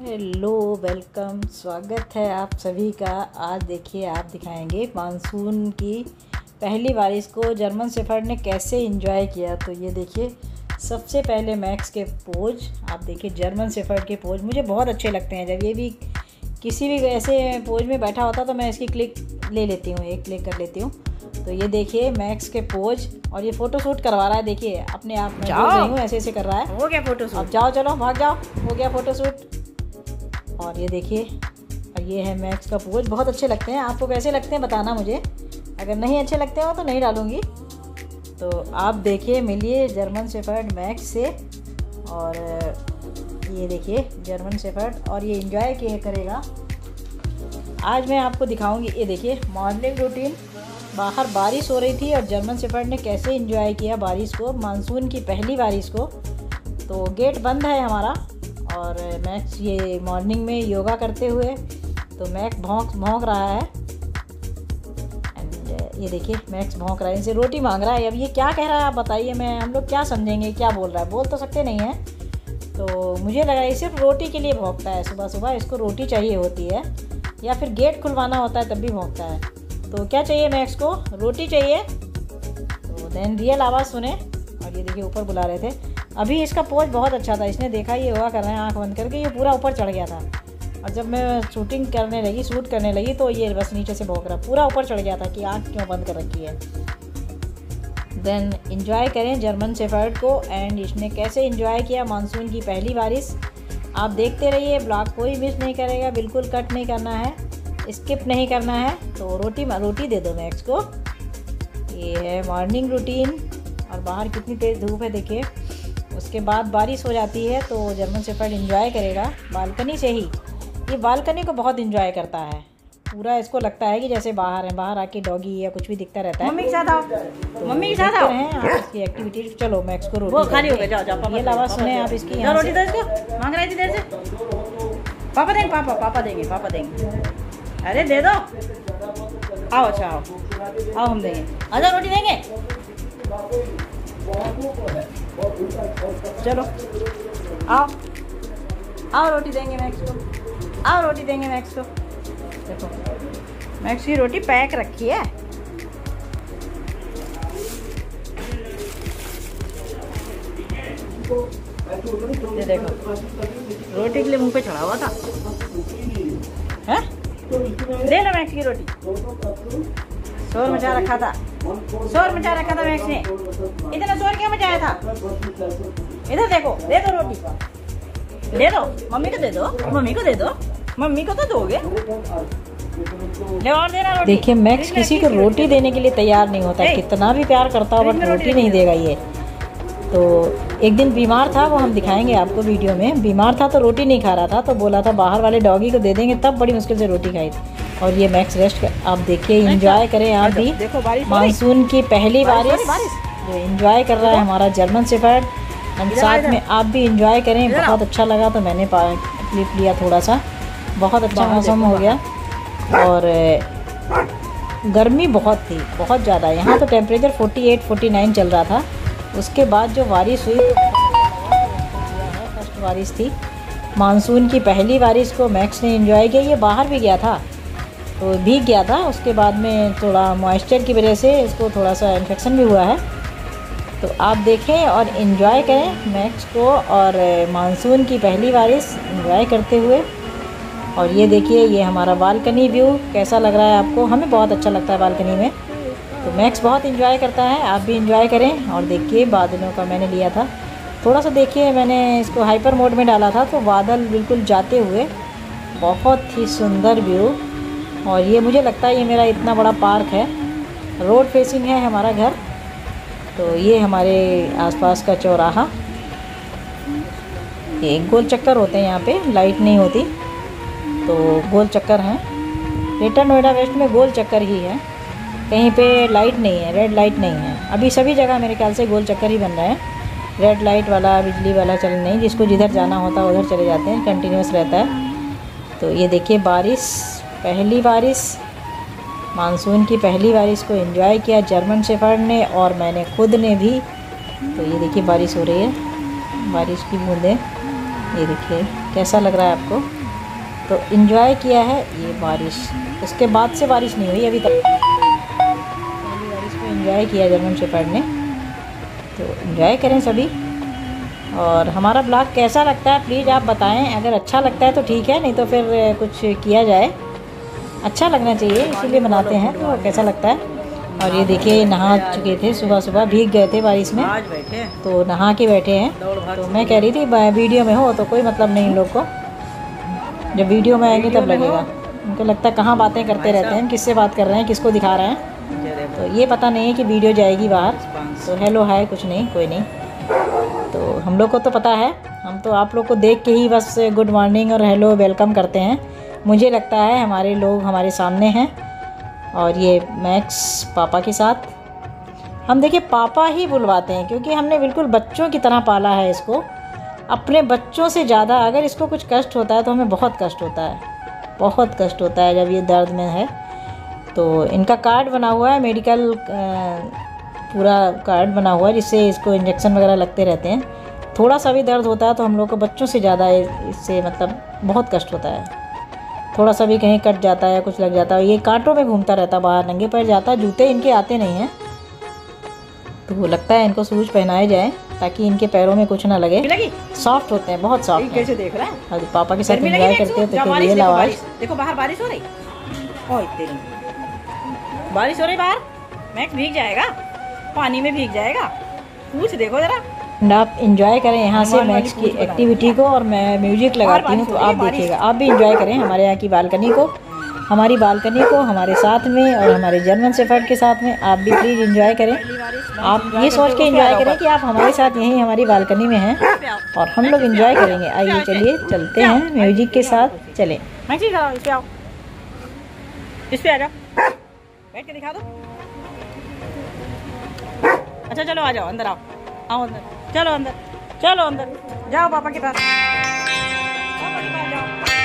Hello, welcome, स्वागत है आप सभी का। आज देखिए आप दिखाएंगे मानसून की पहली बारिश को जर्मन शेफर्ड ने कैसे एंजॉय किया। तो ये देखिए, सबसे पहले मैक्स के पोज आप देखिए। जर्मन शेफर्ड के पोज मुझे बहुत अच्छे लगते हैं। जब ये भी किसी भी ऐसे पोज में बैठा होता तो मैं इसकी क्लिक ले लेती हूँ, एक क्लिक कर लेती हूँ। तो ये देखिए मैक्स के पोज, और ये फ़ोटो शूट करवा रहा है। देखिए अपने आप में बोल रही हूँ, ऐसे ऐसे कर रहा है। हो गया फोटो शूट। अब जाओ, चलो भाग जाओ, हो गया फ़ोटो शूट। और ये देखिए, और ये है मैक्स का पोज। बहुत अच्छे लगते हैं। आपको कैसे लगते हैं बताना मुझे। अगर नहीं अच्छे लगते हो तो नहीं डालूँगी। तो आप देखिए, मिलिए जर्मन शेफर्ड मैक्स से। और ये देखिए जर्मन शेफर्ड, और ये एंजॉय किया करेगा। आज मैं आपको दिखाऊंगी। ये देखिए मॉर्निंग रूटीन। बाहर बारिश हो रही थी और जर्मन शेफर्ड ने कैसे एंजॉय किया बारिश को, मानसून की पहली बारिश को। तो गेट बंद है हमारा, और मैक्स ये मॉर्निंग में योगा करते हुए, तो मैक्स भौंक रहा है। एंड ये देखिए मैक्स भौंक रहा है, इनसे रोटी मांग रहा है। अब ये क्या कह रहा है आप बताइए, हम लोग क्या समझेंगे क्या बोल रहा है। बोल तो सकते नहीं हैं। तो मुझे लगा ये सिर्फ रोटी के लिए भौंकता है। सुबह सुबह इसको रोटी चाहिए होती है, या फिर गेट खुलवाना होता है तब भी भौंकता है। तो क्या चाहिए मैक्स को? रोटी चाहिए। तो देन रियल आवाज़ सुने। और ये देखिए ऊपर बुला रहे थे। अभी इसका पोज बहुत अच्छा था। इसने देखा ये योगा कर रहे हैं आंख बंद करके, ये पूरा ऊपर चढ़ गया था। और जब मैं शूट करने लगी तो ये बस नीचे से भौंक रहा, पूरा ऊपर चढ़ गया था कि आंख क्यों बंद कर रखी है। देन एंजॉय करें जर्मन शेफर्ड को। एंड इसने कैसे एंजॉय किया मानसून की पहली बारिश, आप देखते रहिए। ब्लॉग कोई मिस नहीं करेगा, बिल्कुल कट नहीं करना है, स्किप नहीं करना है। तो रोटी दे दो मैक्स को। ये है मॉर्निंग रूटीन, और बाहर कितनी तेज़ धूप है देखिए। उसके बाद बारिश हो जाती है तो जर्मन शेफर्ड एंजॉय करेगा बालकनी से ही। ये बालकनी को बहुत एंजॉय करता है। पूरा इसको लगता है कि जैसे बाहर है, बाहर आके डॉगी या कुछ भी दिखता रहता है। मम्मी के साथ आओ, मम्मी के साथ आओ आप इसकी एक्टिविटी। चलो मैक्स को रोटी वो खाली हो गया। जाओ जाओ पापा, ये आवाज़ सुने आप इसकी। जाओ रोटी दो इसको, मांग रही थी देर से। पापा देंगे, पापा देंगे। अरे दे दो। आओ अच्छा आओ हम देंगे। आजा रोटी देंगे। चलो आओ रोटी देंगे मैक्स को। आओ रोटी देंगे मैक्स को। देखो मैक्स की रोटी पैक रखी है। ये देखो रोटी के लिए मुंह पे चढ़ा हुआ था। है, ले लो मैक्स की रोटी। शोर मचा रखा था मैक्स ने। इतना शोर क्यों मचाया था? इधर देखो, दे दो रोटी, दे दो मम्मी को, दे दो मम्मी को, दे दो मम्मी को तो दोगे। ले और देना रोटी। देखिए मैक्स किसी को रोटी देने के लिए तैयार नहीं होता, कितना भी प्यार करता हो बट रोटी नहीं देगा ये। तो एक दिन बीमार था, वो हम दिखाएंगे आपको वीडियो में। बीमार था तो रोटी नहीं खा रहा था, तो बोला था बाहर वाले डॉगी को दे देंगे, तब बड़ी मुश्किल से रोटी खाई थी। और ये मैक्स रेस्ट आप देखिए, एंजॉय करें आप भी मानसून की पहली बारिश जो एंजॉय कर रहा है हमारा जर्मन शेफर्ड। एंड साथ में आप भी एंजॉय करें। बहुत अच्छा लगा तो मैंने क्लिप लिया थोड़ा सा। बहुत अच्छा मौसम हो गया, और गर्मी बहुत थी, बहुत ज़्यादा। यहाँ तो टेम्परेचर 48-49 चल रहा था। उसके बाद जो बारिश हुई, फर्स्ट बारिश थी मानसून की पहली बारिश को मैक्स ने एंजॉय किया। ये बाहर भी गया था तो भीग गया था। उसके बाद में थोड़ा मॉइस्चर की वजह से इसको थोड़ा सा इन्फेक्शन भी हुआ है। तो आप देखें और एंजॉय करें मैक्स को, और मानसून की पहली बारिश एंजॉय करते हुए। और ये देखिए, ये हमारा बालकनी व्यू कैसा लग रहा है आपको? हमें बहुत अच्छा लगता है बालकनी में। तो मैक्स बहुत एंजॉय करता है, आप भी एंजॉय करें। और देखिए बादलों का मैंने लिया था थोड़ा सा, देखिए मैंने इसको हाइपर मोड में डाला था, तो बादल बिल्कुल जाते हुए, बहुत ही सुंदर व्यू। और ये मुझे लगता है ये मेरा इतना बड़ा पार्क है, रोड फेसिंग है हमारा घर। तो ये हमारे आसपास का चौराहा। ये गोल चक्कर होते हैं यहाँ पे, लाइट नहीं होती तो गोल चक्कर हैं। ग्रेटर नोएडा वेस्ट में गोल चक्कर ही है, कहीं पे लाइट नहीं है, रेड लाइट नहीं है। अभी सभी जगह मेरे ख्याल से गोल चक्कर ही बन रहा है। रेड लाइट वाला, बिजली वाला चल नहीं, जिसको जिधर जाना होता है उधर चले जाते हैं, कंटिन्यूस रहता है। तो ये देखिए बारिश, पहली बारिश, मानसून की पहली बारिश को एंजॉय किया जर्मन शेफर्ड ने, और मैंने खुद ने भी। तो ये देखिए बारिश हो रही है, बारिश की बूंदें, ये देखिए। कैसा लग रहा है आपको। तो इन्जॉय किया है ये बारिश, उसके बाद से बारिश नहीं हुई अभी तक। पहली बारिश को इन्जॉय किया जर्मन शेफर्ड ने, तो इन्जॉय करें सभी। और हमारा ब्लॉग कैसा लगता है प्लीज़ आप बताएं। अगर अच्छा लगता है तो ठीक है, नहीं तो फिर कुछ किया जाए। अच्छा लगना चाहिए इसीलिए बनाते हैं। तो कैसा लगता है। और ये देखिए नहा चुके थे, सुबह सुबह भीग गए थे बारिश में, आज बैठे तो नहा के बैठे हैं। तो मैं कह रही थी वीडियो में हो तो कोई मतलब नहीं इन लोग को, जब वीडियो में आएंगे तब लगेगा। उनको लगता है कहाँ बातें करते रहते हैं, किससे बात कर रहे हैं, किसको दिखा रहे हैं। तो ये पता नहीं है कि वीडियो जाएगी बाहर। तो हेलो हाय कुछ नहीं, कोई नहीं। तो हम लोग को तो पता है, हम तो आप लोग को देख के ही बस गुड मॉर्निंग और हेलो वेलकम करते हैं। मुझे लगता है हमारे लोग हमारे सामने हैं। और ये मैक्स पापा के साथ, हम देखिए पापा ही बुलवाते हैं क्योंकि हमने बिल्कुल बच्चों की तरह पाला है इसको, अपने बच्चों से ज़्यादा। अगर इसको कुछ कष्ट होता है तो हमें बहुत कष्ट होता है, बहुत कष्ट होता है जब ये दर्द में है। तो इनका कार्ड बना हुआ है, मेडिकल पूरा कार्ड बना हुआ है जिससे इसको इंजेक्शन वगैरह लगते रहते हैं। थोड़ा सा भी दर्द होता है तो हम लोग को बच्चों से ज़्यादा इससे मतलब बहुत कष्ट होता है। थोड़ा सा भी कहीं कट जाता है या कुछ लग जाता है, ये कांटों में घूमता रहता है, बाहर नंगे पैर जाता है, जूते इनके आते नहीं हैं। तो लगता है इनको शूज पहनाए जाए ताकि इनके पैरों में कुछ ना लगे। सॉफ्ट होते हैं, बहुत सॉफ्ट। कैसे देख रहा है। और पापा के साथ एंजॉय करते हैं तो फिर ये आवाज़ देखो, बाहर बारिश हो रही। ओए तेरी, बारिश हो रही बाहर। मैक्स भीग जाएगा, पानी में भीग जाएगा। पूछ देखो जरा। आप इंजॉय करें यहाँ से मैक्स की एक्टिविटी को। और मैं म्यूजिक लगाती हूँ तो आप देखिएगा, आप भी इंजॉय करें हमारे यहाँ की बालकनी को, हमारी बालकनी को हमारे साथ में और हमारे जर्मन शेफर्ड के साथ में। आप भी प्लीज़ इंजॉय करें। आप ये सोच के इंजॉय करें कि आप हमारे साथ यहीं हमारी बालकनी में हैं और हम लोग इंजॉय करेंगे। आइए चलिए चलते हैं म्यूजिक के साथ, चलें। इस पे आ जाओ, बैठ के दिखा दो। अच्छा चलो आ जाओ, अंदर आओ, आओ अंदर, चलो अंदर, चलो अंदर जाओ, पापा के पास, पापा के पास जाओ।